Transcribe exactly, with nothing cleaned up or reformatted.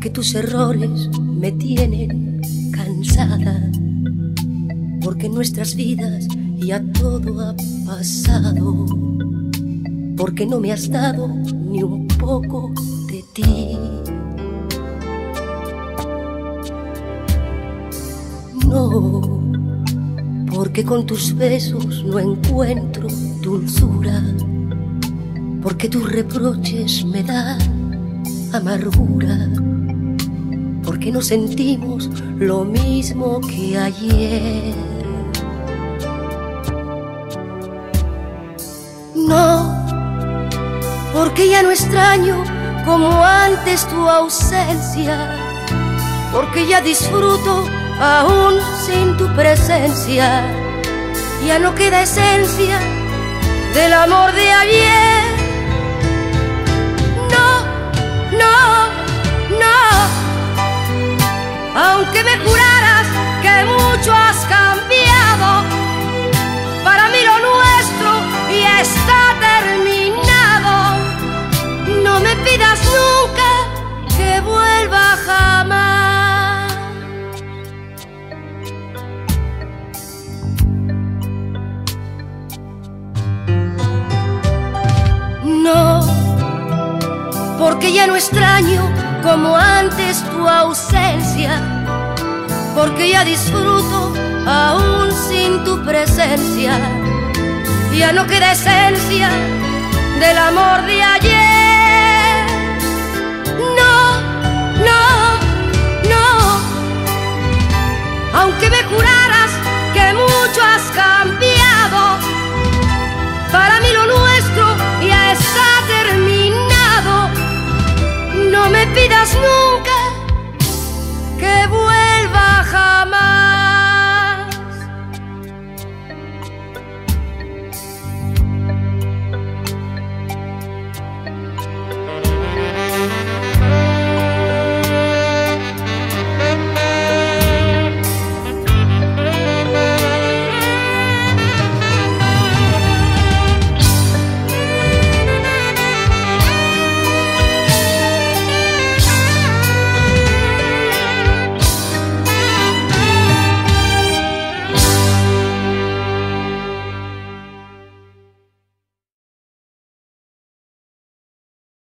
porque tus errores me tienen cansada, porque en nuestras vidas ya todo ha pasado, porque no me has dado ni un poco de ti. No, porque con tus besos no encuentro dulzura, porque tus reproches me dan amargura, porque no sentimos lo mismo que ayer. No, porque ya no extraño como antes tu ausencia, porque ya disfruto aún sin tu presencia. Ya no queda esencia del amor de ayer. No, no, no. Aunque me juraras que mucho has cambiado, para mí lo nuestro ya está terminado. No me pidas nunca que vuelva jamás. No, porque ya no extraño como antes tu ausencia, porque ya disfruto aún sin tu presencia. Ya no queda esencia del amor de ayer.